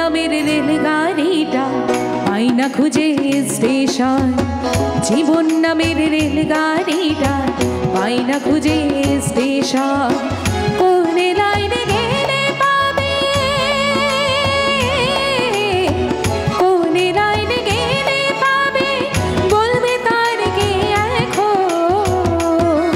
নামের রেলগাড়িটা পাই না খুঁজে স্টেশন, জীবন নামের রেলগাড়িটা পাই না খুঁজে স্টেশন। কোন লাইনে গেলে পাবে, কোন লাইনে গেলে পাবে, বলবে তার কে এখন।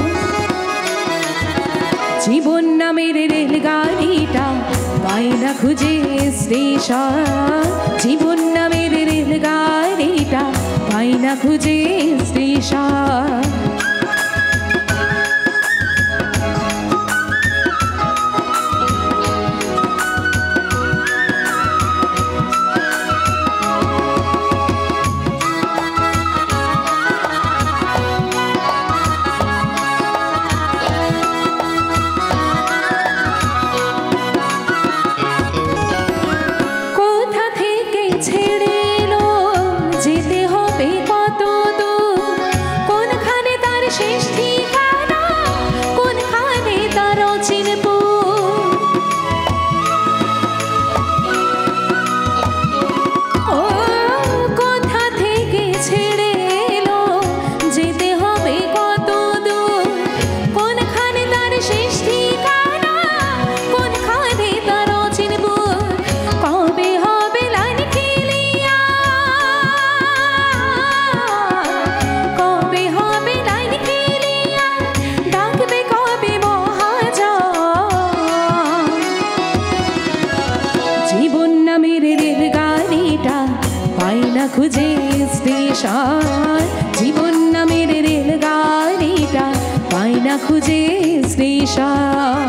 জীবন নামের রেলগাড়িটা পাই না খুঁজে স্টেশন, জীবন নামের রেলগাড়িটা পাই না খুঁজে স্টেশন। খুঁজে স্টেশন, জীবন নামের রেলগাড়িটা পাই না খুঁজে স্টেশন।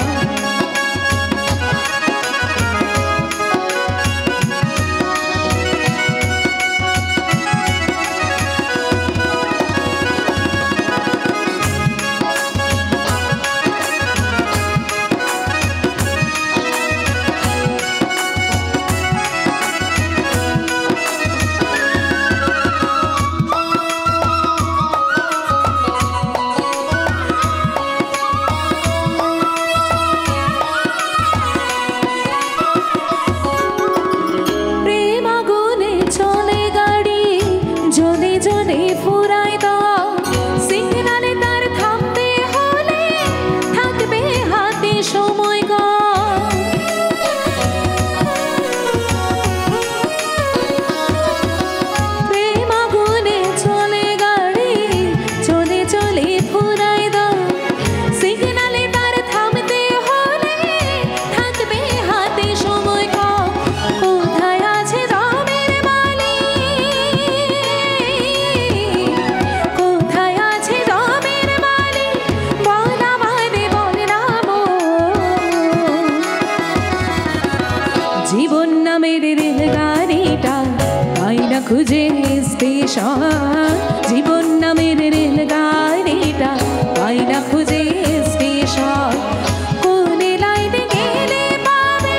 জীবন নামের রেলগাড়িটা পাই না খুঁজে স্টেশন, জীবন নামের রেলগাড়িটা পাই না খুঁজে স্টেশন। কোন লাইনে গেলে পাবে,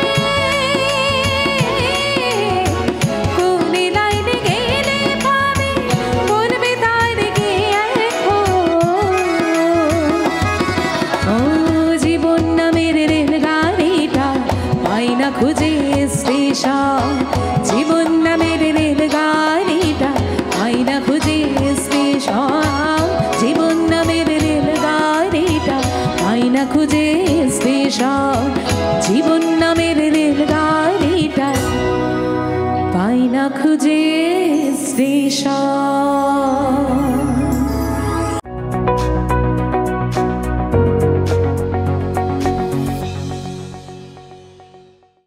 কোন লাইনে গেলে পাবে, বলবে তার কে এখন। ও জীবন নামের রেলগাড়িটা পাই না খুঁজে স্টেশন, জীবন নামের রেলগাড়িটা পাই না খুঁজে স্টেশন, জীবন নামের রেলগাড়িটা পাই না খুঁজে স্টেশন, জীবন নামের রেলগাড়িটা পাই না খুঁজে স্টেশন।